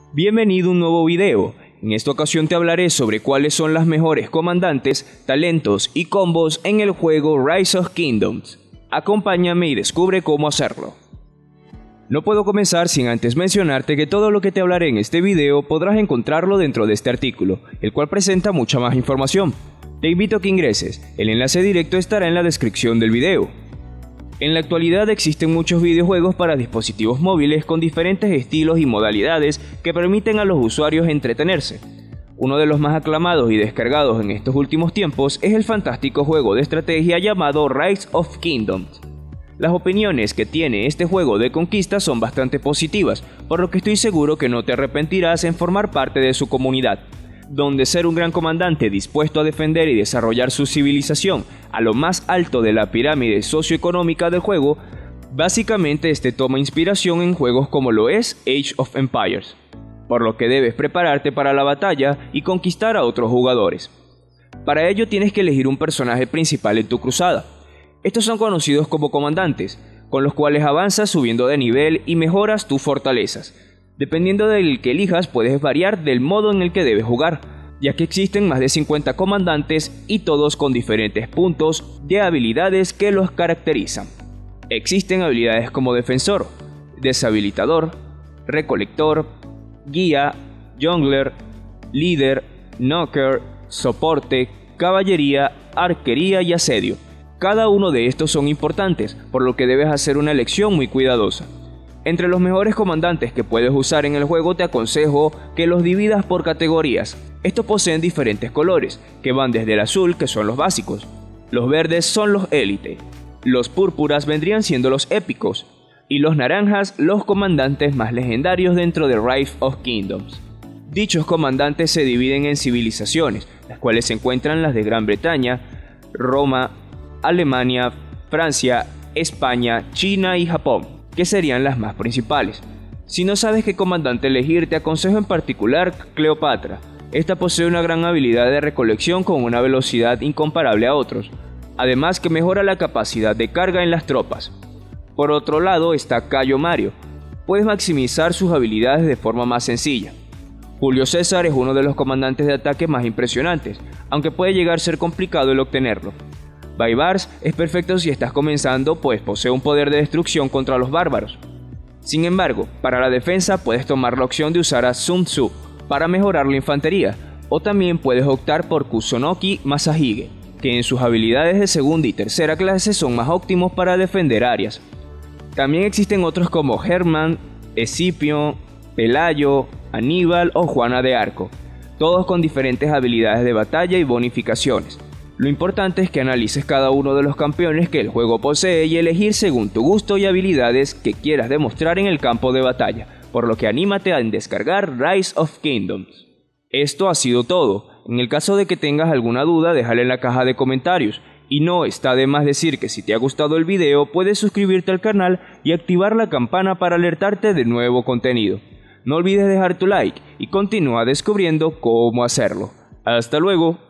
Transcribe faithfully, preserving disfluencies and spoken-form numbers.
Bienvenido a un nuevo video. En esta ocasión te hablaré sobre cuáles son las mejores comandantes, talentos y combos en el juego Rise of Kingdoms. Acompáñame y descubre cómo hacerlo. No puedo comenzar sin antes mencionarte que todo lo que te hablaré en este video podrás encontrarlo dentro de este artículo, el cual presenta mucha más información. Te invito a que ingreses, el enlace directo estará en la descripción del video. En la actualidad existen muchos videojuegos para dispositivos móviles con diferentes estilos y modalidades que permiten a los usuarios entretenerse. Uno de los más aclamados y descargados en estos últimos tiempos es el fantástico juego de estrategia llamado Rise of Kingdoms. Las opiniones que tiene este juego de conquista son bastante positivas, por lo que estoy seguro que no te arrepentirás en formar parte de su comunidad, donde ser un gran comandante dispuesto a defender y desarrollar su civilización a lo más alto de la pirámide socioeconómica del juego, básicamente este toma inspiración en juegos como lo es Age of Empires, por lo que debes prepararte para la batalla y conquistar a otros jugadores. Para ello tienes que elegir un personaje principal en tu cruzada. Estos son conocidos como comandantes, con los cuales avanzas subiendo de nivel y mejoras tus fortalezas. Dependiendo del que elijas puedes variar del modo en el que debes jugar, ya que existen más de cincuenta comandantes y todos con diferentes puntos de habilidades que los caracterizan. Existen habilidades como defensor, deshabilitador, recolector, guía, jungler, líder, knocker, soporte, caballería, arquería y asedio. Cada uno de estos son importantes, por lo que debes hacer una elección muy cuidadosa. Entre los mejores comandantes que puedes usar en el juego te aconsejo que los dividas por categorías. Estos poseen diferentes colores, que van desde el azul, que son los básicos, los verdes son los élite, los púrpuras vendrían siendo los épicos, y los naranjas los comandantes más legendarios dentro de Rise of Kingdoms. Dichos comandantes se dividen en civilizaciones, las cuales se encuentran las de Gran Bretaña, Roma, Alemania, Francia, España, China y Japón, que serían las más principales. Si no sabes qué comandante elegir, te aconsejo en particular Cleopatra. Esta posee una gran habilidad de recolección con una velocidad incomparable a otros, además que mejora la capacidad de carga en las tropas. Por otro lado está Cayo Mario. Puedes maximizar sus habilidades de forma más sencilla. Julio César es uno de los comandantes de ataque más impresionantes, aunque puede llegar a ser complicado el obtenerlo. Baibars es perfecto si estás comenzando, pues posee un poder de destrucción contra los bárbaros. Sin embargo, para la defensa puedes tomar la opción de usar a Sun Tzu para mejorar la infantería, o también puedes optar por Kusunoki Masahige, que en sus habilidades de segunda y tercera clase son más óptimos para defender áreas. También existen otros como Herman, Escipión, Pelayo, Aníbal o Juana de Arco, todos con diferentes habilidades de batalla y bonificaciones. Lo importante es que analices cada uno de los campeones que el juego posee y elegir según tu gusto y habilidades que quieras demostrar en el campo de batalla, por lo que anímate a descargar Rise of Kingdoms. Esto ha sido todo. En el caso de que tengas alguna duda, déjala en la caja de comentarios. Y no está de más decir que si te ha gustado el video, puedes suscribirte al canal y activar la campana para alertarte de nuevo contenido. No olvides dejar tu like y continúa descubriendo cómo hacerlo. ¡Hasta luego!